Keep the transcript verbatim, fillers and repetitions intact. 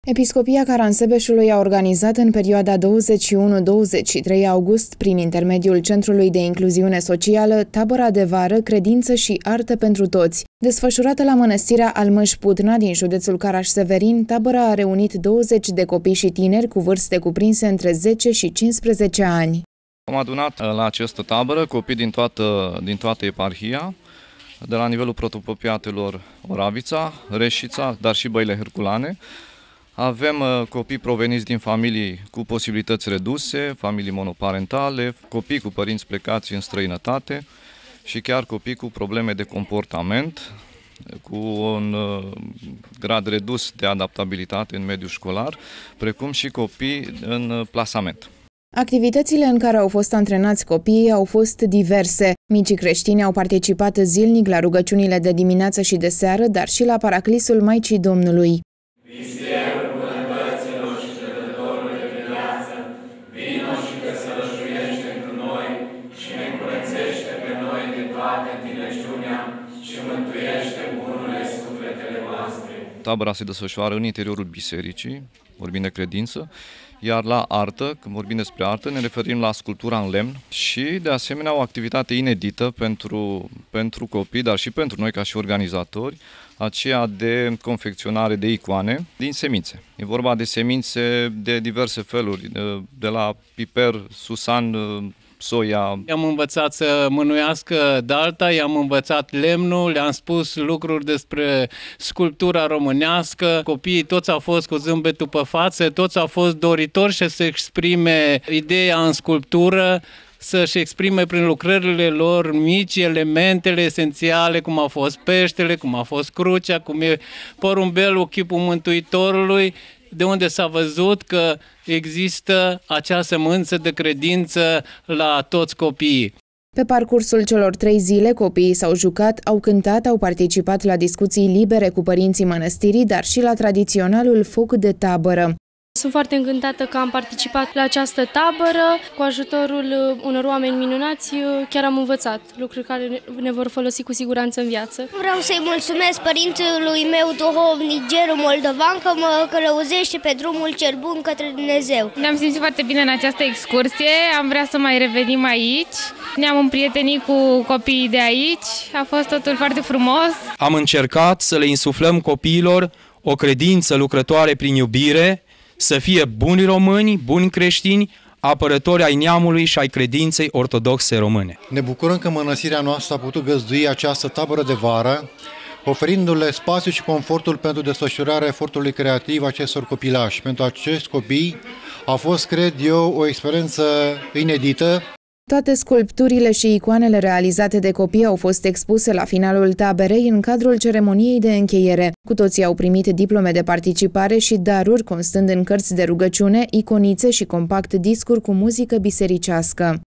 Episcopia Caransebeșului a organizat în perioada douăzeci și unu douăzeci și trei august, prin intermediul Centrului de Incluziune Socială, tabăra de vară Credință și Artă pentru Toți. Desfășurată la Mănăstirea Almăș-Putna din județul Caraș-Severin, tabăra a reunit douăzeci de copii și tineri cu vârste cuprinse între zece și cincisprezece ani. Am adunat la această tabără copii din toată, din toată eparhia, de la nivelul protopopiatelor Oravița, Reșița, dar și Băile Herculane. Avem copii proveniți din familii cu posibilități reduse, familii monoparentale, copii cu părinți plecați în străinătate și chiar copii cu probleme de comportament, cu un grad redus de adaptabilitate în mediul școlar, precum și copii în plasament. Activitățile în care au fost antrenați copiii au fost diverse. Micii creștini au participat zilnic la rugăciunile de dimineață și de seară, dar și la paraclisul Maicii Domnului. Tabăra se desfășoară în interiorul bisericii, vorbim de credință, iar la artă, când vorbim despre artă, ne referim la sculptura în lemn și, de asemenea, o activitate inedită pentru, pentru copii, dar și pentru noi ca și organizatori, aceea de confecționare de icoane din semințe. E vorba de semințe de diverse feluri, de, de la piper, susan, soia. I-am învățat să mânuiască dalta, i-am învățat lemnul, le-am spus lucruri despre sculptura românească. Copiii toți au fost cu zâmbetul pe față, toți au fost doritori să se exprime ideea în sculptură, să-și exprime prin lucrările lor mici elementele esențiale, cum a fost peștele, cum a fost crucea, cum e porumbelul, chipul Mântuitorului, de unde s-a văzut că există acea sămânță de credință la toți copiii. Pe parcursul celor trei zile, copiii s-au jucat, au cântat, au participat la discuții libere cu părinții mănăstirii, dar și la tradiționalul foc de tabără. Sunt foarte încântată că am participat la această tabără. Cu ajutorul unor oameni minunați, chiar am învățat lucruri care ne vor folosi cu siguranță în viață. Vreau să-i mulțumesc părintelui meu duhovnic, Geru Moldovan, că mă călăuzește pe drumul cel bun către Dumnezeu. Ne-am simțit foarte bine în această excursie, am vrea să mai revenim aici. Ne-am împrietenit cu copiii de aici, a fost totul foarte frumos. Am încercat să le insuflăm copiilor o credință lucrătoare prin iubire, să fie buni români, buni creștini, apărători ai neamului și ai credinței ortodoxe române. Ne bucurăm că mănăstirea noastră a putut găzdui această tabără de vară, oferindu-le spațiu și confortul pentru desfășurarea efortului creativ acestor copilași. Pentru acești copii a fost, cred eu, o experiență inedită. Toate sculpturile și icoanele realizate de copii au fost expuse la finalul taberei în cadrul ceremoniei de încheiere. Cu toții au primit diplome de participare și daruri constând în cărți de rugăciune, iconițe și compact discuri cu muzică bisericească.